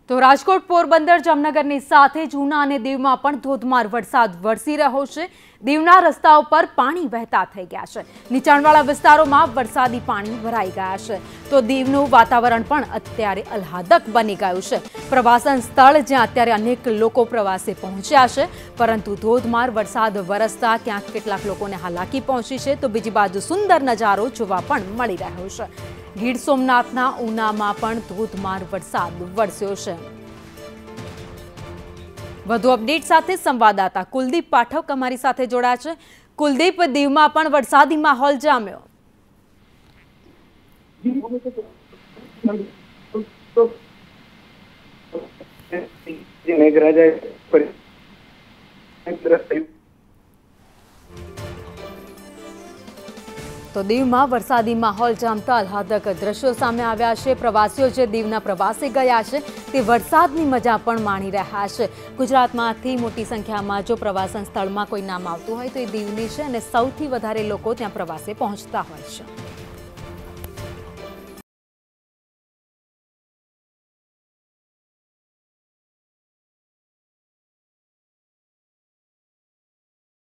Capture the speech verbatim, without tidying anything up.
તો રાજકોટ, પોરબંદર, જામનગરની સાથે જ ઉના અને દીવમાં પણ ધોધમાર વરસાદ વરસી રહ્યો છે। દીવના રસ્તાઓ પર પાણી વહેતા થઈ ગયા છે। નીચાણવાળા વિસ્તારોમાં વરસાદી પાણી ભરાઈ ગયા છે। તો દીવનું વાતાવરણ પણ અત્યારે આહલાદક બની ગયું છે। પ્રવાસન સ્થળ જ્યાં અત્યારે અનેક લોકો પ્રવાસે પહોંચ્યા છે, પરંતુ ધોધમાર વરસાદ વરસતા ક્યાંક કેટલાક લોકોને હાલાકી પહોંચી છે, તો બીજી બાજુ સુંદર નજારો જોવા પણ મળી રહ્યો છે। ગીર સોમનાથના ઉનામાં પણ ધોધમાર વરસાદ વરસ્યો છે। વધુ અપડેટ સાથે સંવાદદાતા કુલદીપ પાઠક અમારી સાથે જોડાયા છે। કુલદીપ, દીવમાં પણ વરસાદી માહોલ જામ્યો। તો દીવમાં વરસાદી માહોલ જામતા આહલાદક દ્રશ્યો સામે આવ્યા છે। પ્રવાસીઓ જે દીવના પ્રવાસે ગયા છે તે વરસાદની મજા પણ માણી રહ્યા છે। ગુજરાતમાંથી મોટી સંખ્યામાં જો પ્રવાસન સ્થળમાં કોઈ નામ આવતું હોય તો એ દીવની છે, અને સૌથી વધારે લોકો ત્યાં પ્રવાસે પહોંચતા હોય છે।